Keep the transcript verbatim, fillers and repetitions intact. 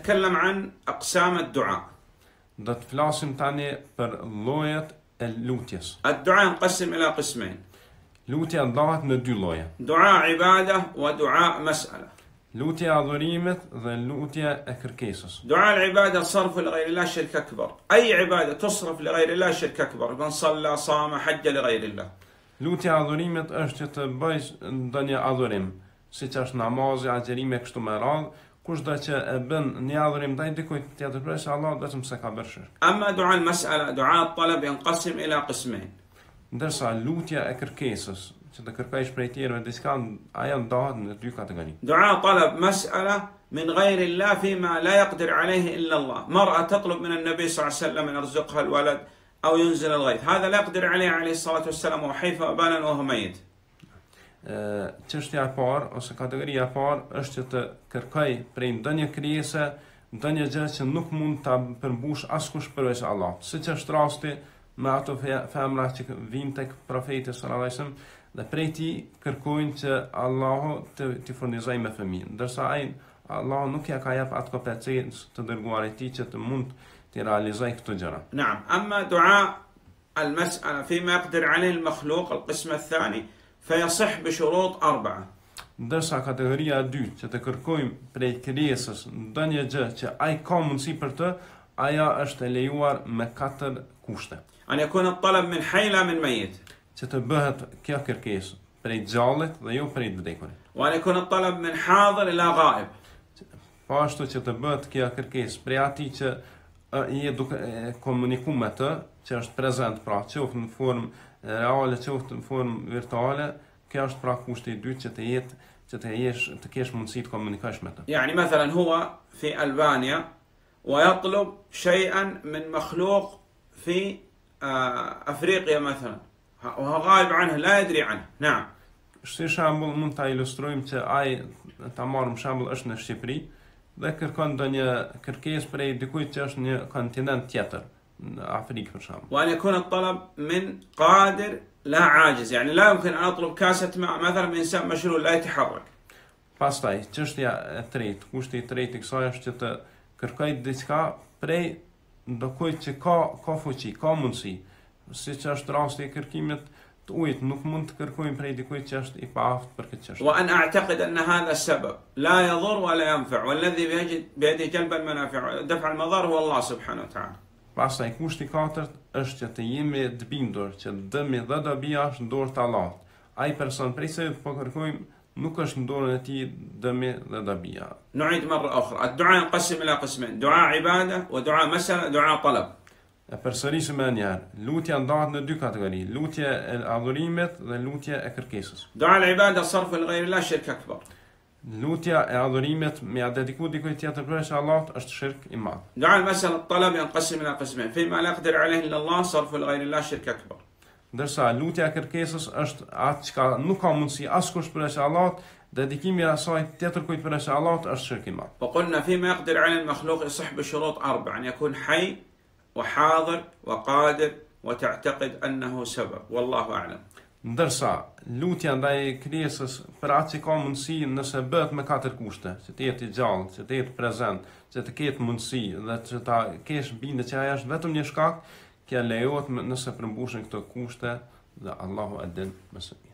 نتكلم عن أقسام الدعاء. Do të flasim tani për llojet e lutjes. الدعاء ينقسم إلى قسمين. Lutja ndahet në dy lloje. دعاء عبادة ودعاء مسألة. Lutja e adhurimit dhe lutja e kërkesës. دعاء العبادة صرف لغير الله شرك أكبر. أي عبادة تصرف لغير الله شرك أكبر. من صلى صام حج لغير الله. Lutja e adhurimit është që të bëjë ndonjë adhurim, siç është namazi, agjerimi e kështu me radhë, kushdo që e bën një adhurim ndaj dikujt tjetër përveç Allahut vetëm se ka bërë shirk. أما دعاء المسألة دعاء الطلب ينقسم إلى قسمين. Ndërsa lutja e kërkesës, që të kërkojsh prej tjerëve diçka, ajo ndahet në dy kategori. دعاء طلب مسألة من غير الله فيما لا يقدر عليه إلا الله. مرأة تطلب من النبي صلى الله عليه وسلم أن يرزقها الولد أو ينزل الغيث. هذا لا يقدر عليه عليه الصلاة والسلام وحي فأبانا وهو ميت. Çështja e parë ose kategoria e parë është që të kërkoj prej ndonjë krijese ndonjë gjë që nuk mund ta përmbush askush përveç Allahut. Siç është rasti me ato femra që vijnë tek profeti sallallahu alajhi wasallam dhe prej tij kërkojnë që Allahu të t'i furnizojë me fëmijë, ndërsa ai Allahu nuk ja ka jap atë kompetencë të dërguarit të tij që të mund të realizojë këto gjëra. نعم. أما دعاء المسألة فيما يقدر عليه المخلوق القسم الثاني فيصح بشروط أربعة. Ndërsa kategoria e dytë që të kërkojmë prej krijesës ndonjë gjë që ai ka mundësi për të, ajo është e lejuar me katër kushte. أن يكون الطلب من حي لا من ميت. Që të bëhet kjo kërkesë prej gjallit dhe jo prej vdekurit. وأن يكون الطلب من حاضر إلى غائب. Po ashtu që të bëhet kjo kërkesë prej atij që je duke komunikuar me të, që është prezent, pra qoftë në formë reale, qoftë në formë virtuale, kjo është pra kushti i dytë që të jetë që të jesh të kesh mundësi të komunikosh me të. يعني مثلا هو في ألبانيا ويطلب شيئا من مخلوق في أفريقيا مثلا وهو غائب عنه لا يدري عنه. نعم. Si shembull mund ta ilustrojmë që ai ta marrim shembull është në Shqipëri dhe kërkon ndonjë kërkesë prej dikujt që është në një kontinent tjetër, në Afrikë për shembull. وأن يكون الطلب من قادر لا عاجز. يعني لا يمكن أن أطلب كاسة ماء مثلا من إنسان مشلول لا يتحرك. Pastaj, çështja e tretë, kushti i tretë i kësaj është që të kërkoj diçka prej ndokujt që ka ka fuqi, ka mundësi. Siç është rasti i kërkimit të ujit, nuk mund të kërkojmë prej dikujt që është i paaftë për këtë çështje. وأن أعتقد أن هذا السبب لا يضر ولا ينفع والذي بيده جلب المنافع دفع المضار هو الله سبحانه وتعالى. Pastaj kushti i katërt është që të jemi të bindur që dëmi dhe dobia është në dorë të Allahut. Ai person prej se po kërkojmë nuk është në dorën e tij dëmi dhe dobia. نعيد مرة أخرى. الدعاء ينقسم إلى قسمين. دعاء عبادة ودعاء مسألة دعاء طلب. E përsërisim edhe një herë. Lutja ndahet në dy kategori, lutja e adhurimit dhe lutja e kërkesës. دعاء العبادة صرف لغير الله شرك أكبر. Lutja e adhurimit me ia dediku dikujt tjetër përveç Allahut është shirk i madh. دعاء المسألة الطلب ينقسم إلى قسمين. فيما لا يقدر عليه إلا الله صرف لغير الله شرك أكبر. Ndërsa lutja e kërkesës është atë që nuk ka mundësi askush përveç Allahut, dedikimi i asaj tjetër kujt përveç Allahut është shirk i madh. وقلنا فيما يقدر عليه المخلوق يصح بشروط أربعة. أن يكون حي وحاضر وقادر وتعتقد أنه سبب. والله أعلم. Ndërsa lutja ndaj krijesës për atë që ka mundësi nëse bëhet me katër kushte, që të jetë i gjallë, që të jetë prezent, që të ketë mundësi dhe që ta kesh bindje që ajo është vetëm një shkak, kjo lejohet nëse përmbushen këto kushte dhe Allahu e din më së miri.